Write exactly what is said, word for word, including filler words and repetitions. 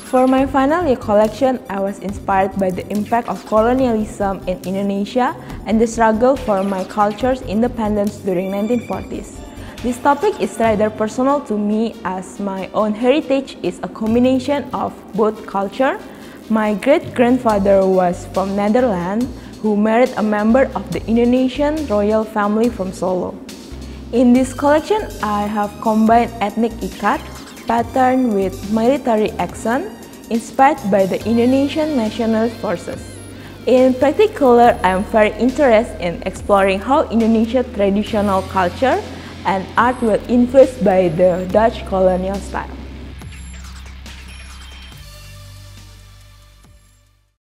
For my final year collection, I was inspired by the impact of colonialism in Indonesia and the struggle for my culture's independence during nineteen forties. This topic is rather personal to me as my own heritage is a combination of both culture. My great-grandfather was from Netherlands, who married a member of the Indonesian royal family from Solo. In this collection, I have combined ethnic ikat, pattern with military accent, inspired by the Indonesian National Forces. In particular, I am very interested in exploring how Indonesia's traditional culture and art were influenced by the Dutch colonial style.